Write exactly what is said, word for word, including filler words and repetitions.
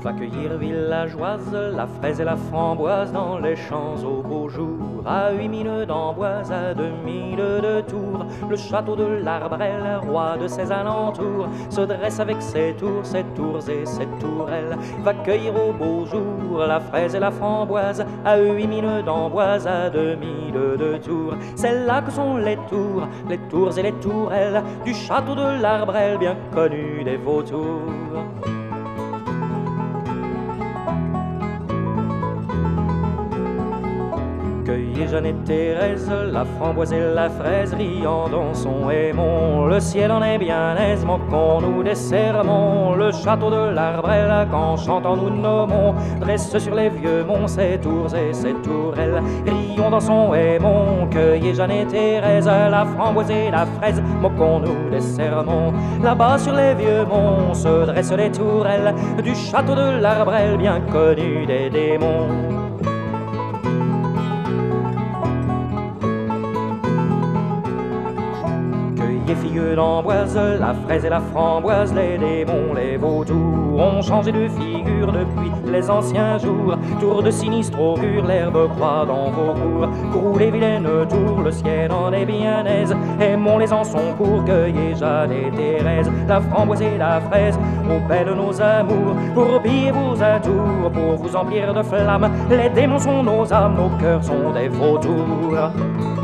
Va cueillir villageoise la fraise et la framboise dans les champs au beau jour. À huit mille d'Amboise, à deux mille de Tours, le château de l'Arbrel, roi de ses alentours, se dresse avec ses tours, ses tours et ses tourelles. Va cueillir au beau jour la fraise et la framboise, à huit mille d'Amboise, à deux mille de Tours. C'est là que sont les tours, les tours et les tourelles du château de l'Arbrel, bien connu des vautours. Cueillez Jeanne et Thérèse, la framboise et la fraise, riant dans son aimant. Le ciel en est bien aise, moquons-nous des sermons. Le château de l'Arbrel, qu'en chantant nous nommons, dresse sur les vieux monts ses tours et ses tourelles. Rions dans son aimant, cueillez Jeanne et Thérèse, la framboise et la fraise, moquons-nous des sermons. Là-bas sur les vieux monts se dressent les tourelles du château de l'Arbrel, bien connu des démons. Les filles d'Amboise, la fraise et la framboise, les démons, les vautours ont changé de figure depuis les anciens jours. Tour de sinistre augure, l'herbe croît dans vos cours. Courroux les vilaines tours, le ciel en est bien aise. Aimons-les en son cours, cueillez Jeanne et Thérèse, la framboise et la fraise, au paix de nos amours. Pour piller vos atours, pour vous emplir de flammes, les démons sont nos âmes, nos cœurs sont des vautours.